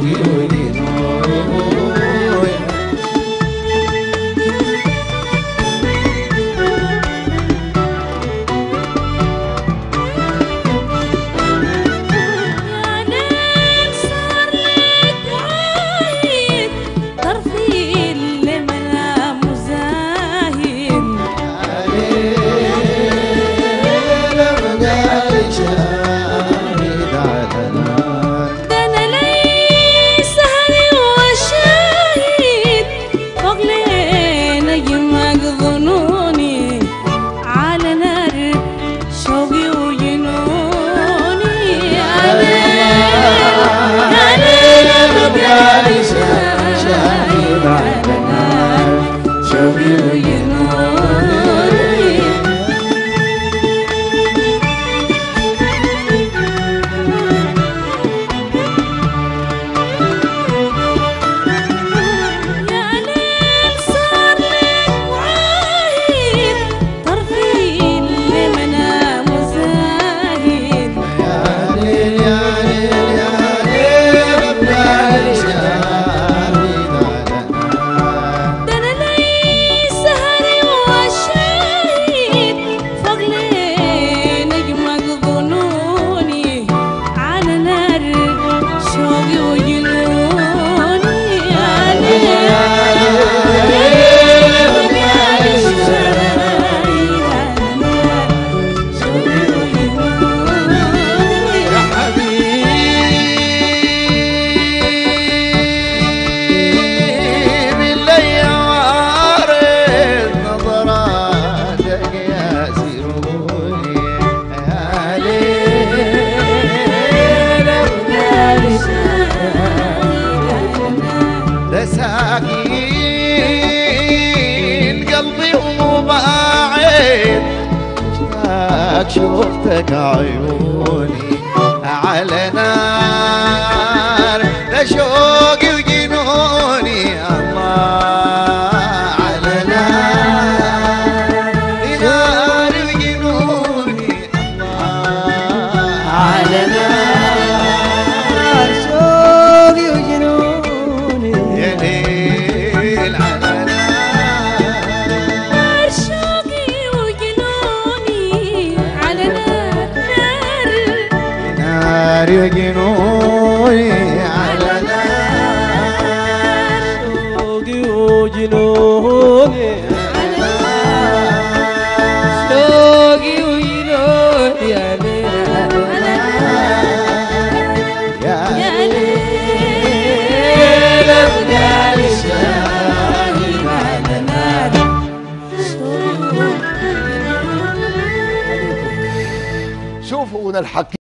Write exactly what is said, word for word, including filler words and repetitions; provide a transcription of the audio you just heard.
ساكين قلبي وباعد مشتاق شوفتك عيوني على نار لشوقي وجنوني الله على نار نار وجنوني الله على نار شوقي وجنوني يا ليل على نار شوقي وجنوني على نار نار وجنوني على نار شوقي وجنوني على نار شوقي وجنوني على نار يا يا ليل أبقى شاهد على نار شوقي شوفوا الحق